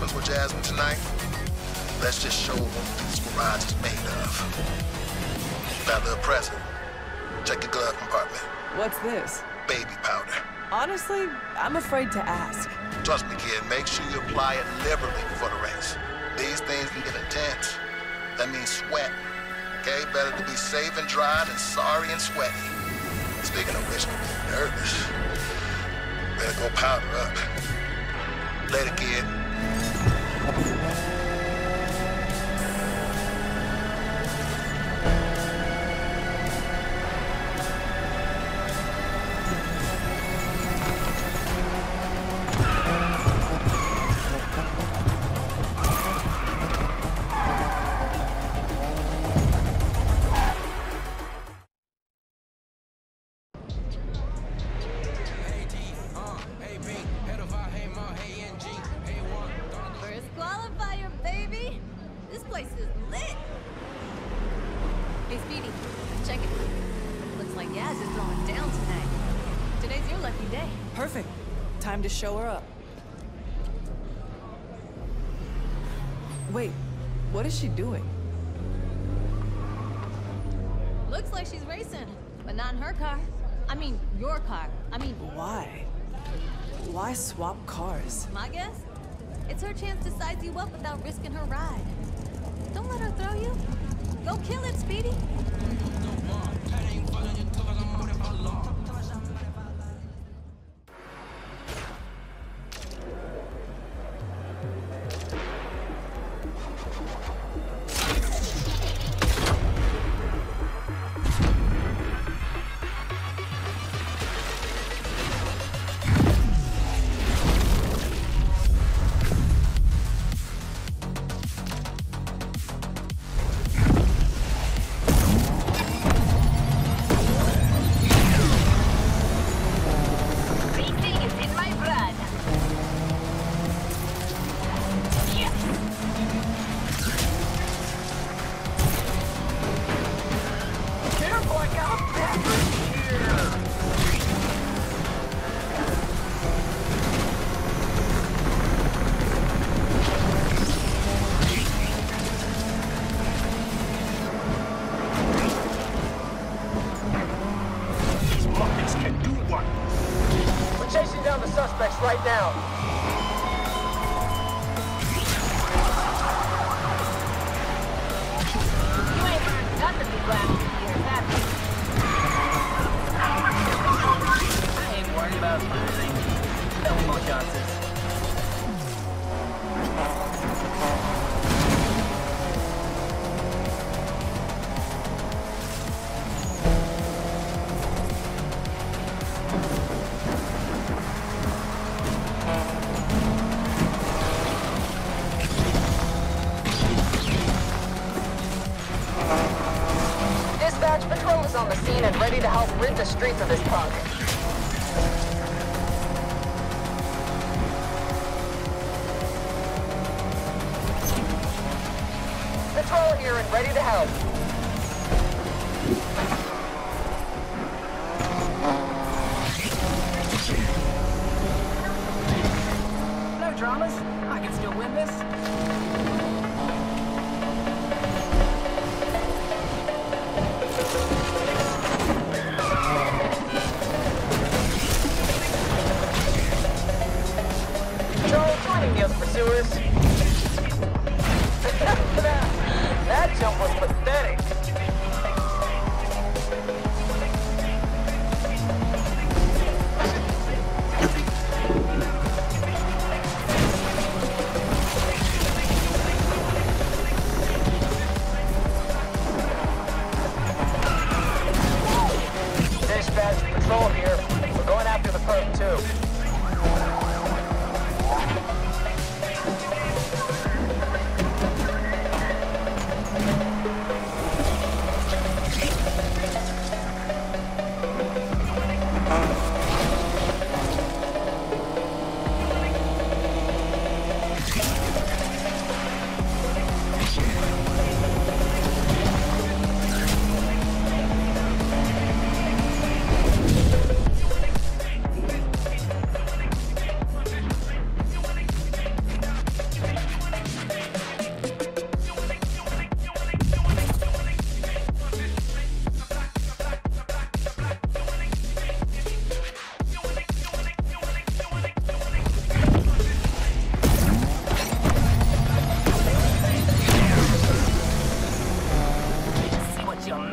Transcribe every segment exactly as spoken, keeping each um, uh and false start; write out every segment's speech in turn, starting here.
happens with Jasmine tonight, let's just show her what this garage is made of. Got a little present. Check your glove compartment. What's this? Baby powder. Honestly, I'm afraid to ask. Trust me, kid, make sure you apply it liberally before the race. These things can get intense. That means sweat. Okay? Better to be safe and dry than sorry and sweaty. Speaking of which, I'm nervous. Better go powder up. Later, kid. Perfect. Time to show her up. Wait, what is she doing? Looks like she's racing, but not in her car. I mean, your car. I mean... Why? Why swap cars? My guess? It's her chance to size you up without risking her ride. Don't let her throw you. Go kill it, Speedy. Right now. You ain't learned nothing these last few years, have you? I ain't worried about losing. No more chances. Patrol is on the scene and ready to help rid the streets of this punk. Patrol here and ready to help. No dramas. I can still win this. The other pursuers. that, that jump was pathetic. Dispatch, patrol here. We're going after the perp too.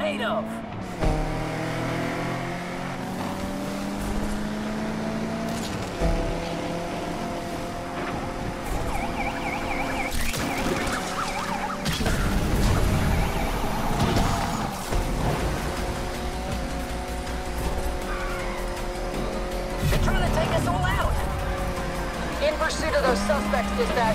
made of? They're trying to take us all out. In pursuit of those suspects, dispatch.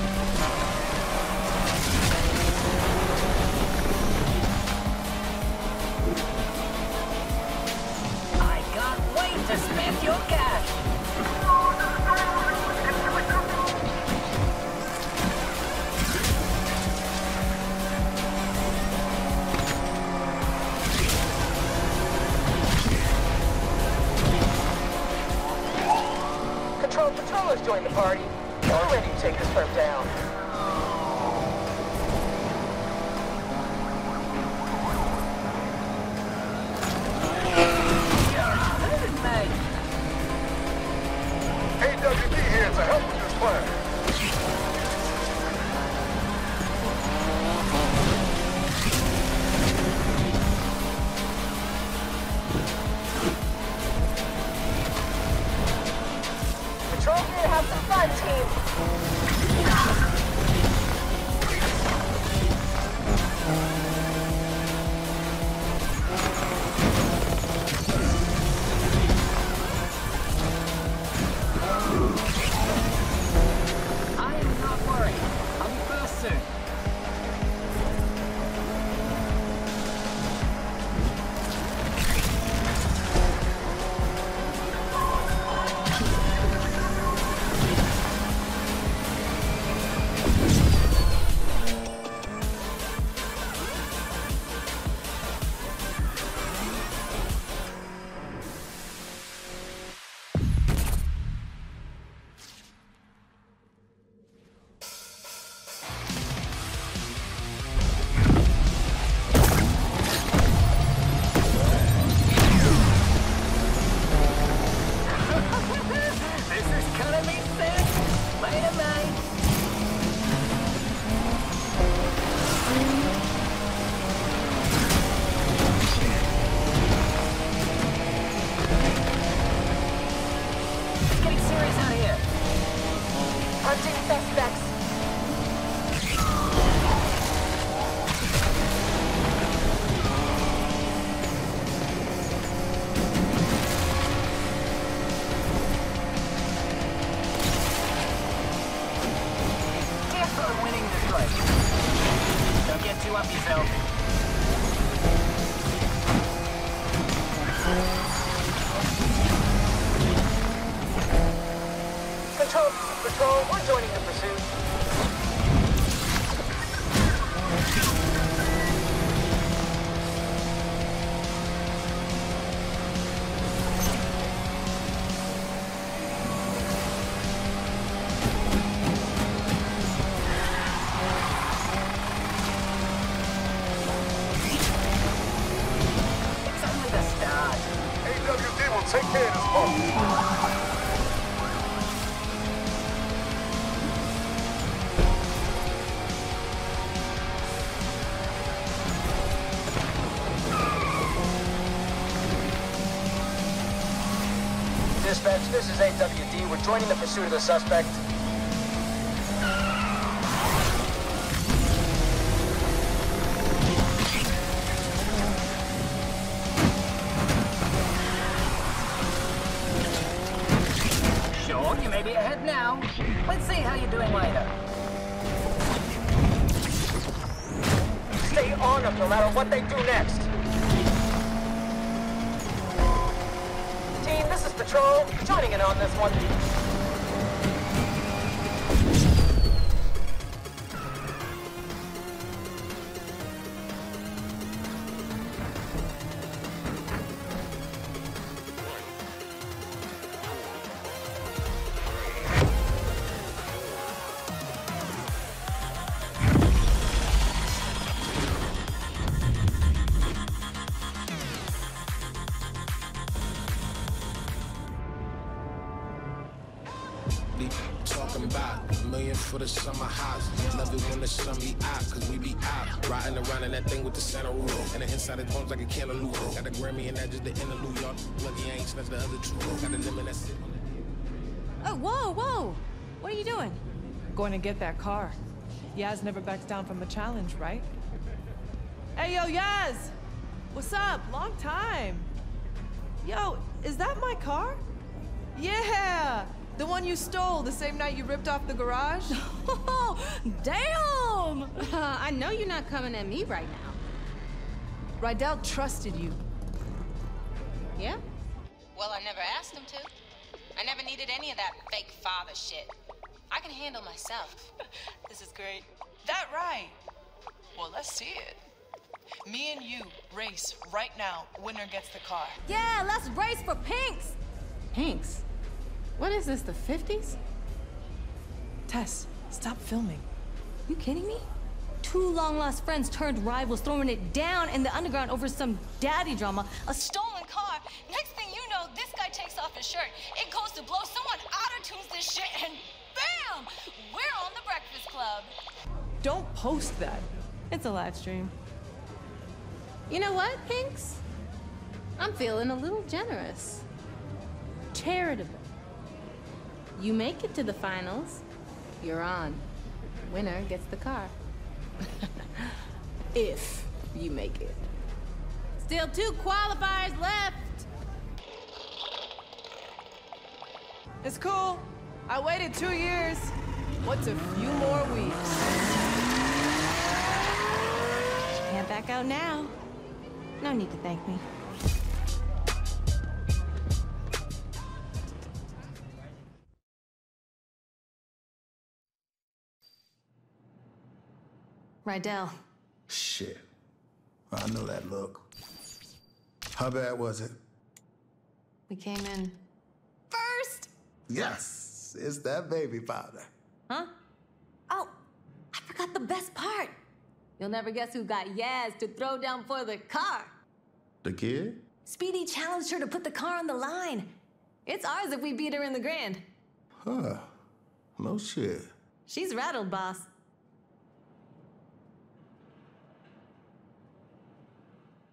I can't wait to spend your cash. Control patrollers joined the party. We're ready to take this firm down. A W D here to help with this plan. Patrol here to have some fun, team. I am not worried. I'll be first soon. This is gonna be sick. Later, mate. It's getting serious out here. Hunting suspects. We're winning this race. Don't get too up yourself. Control, patrol, we're joining the pursuit. It's only the start. A W D will take care of this part. Dispatch, this is A W D. We're joining the pursuit of the suspect. Sure, you may be ahead now. Let's see how you're doing later. Stay on them no matter what they do next. Team, this is Patrol. Joining in on this one. Talking about million for the summer house. Love it when the sun be out, cause we be out. Riding around in that thing with the center roof. And the inside of bones like a cantaloupe. Got a Grammy and that just the interlude, y'all. Lucky I ain't snatched the other two. Got a lemon that's sitting on the... Oh, whoa, whoa! What are you doing? Going to get that car. Yaz never backs down from a challenge, right? Hey, yo, Yaz! What's up? Long time. Yo, is that my car? Yeah! The one you stole the same night you ripped off the garage? Oh, damn! Uh, I know you're not coming at me right now. Rydell trusted you. Yeah? Well, I never asked him to. I never needed any of that fake father shit. I can handle myself. This is great. That right? Well, let's see it. Me and you race right now. Winner gets the car. Yeah, let's race for Pinks! Pinks? What is this, the fifties? Tess, stop filming. You kidding me? Two long-lost friends turned rivals throwing it down in the underground over some daddy drama. A stolen car. Next thing you know, this guy takes off his shirt. It goes to blow. Someone auto-tunes this shit and bam! We're on the Breakfast Club. Don't post that. It's a live stream. You know what, Pinks? I'm feeling a little generous. Charitable. You make it to the finals, you're on. Winner gets the car. If you make it. Still two qualifiers left. It's cool. I waited two years. What's a few more weeks? Can't back out now. No need to thank me. Rydell. Shit. I know that look. How bad was it? We came in first. Yes, it's that baby powder. Huh? Oh, I forgot the best part. You'll never guess who got Yaz to throw down for the car. The kid? Speedy challenged her to put the car on the line. It's ours if we beat her in the grand. Huh. No shit. She's rattled, boss.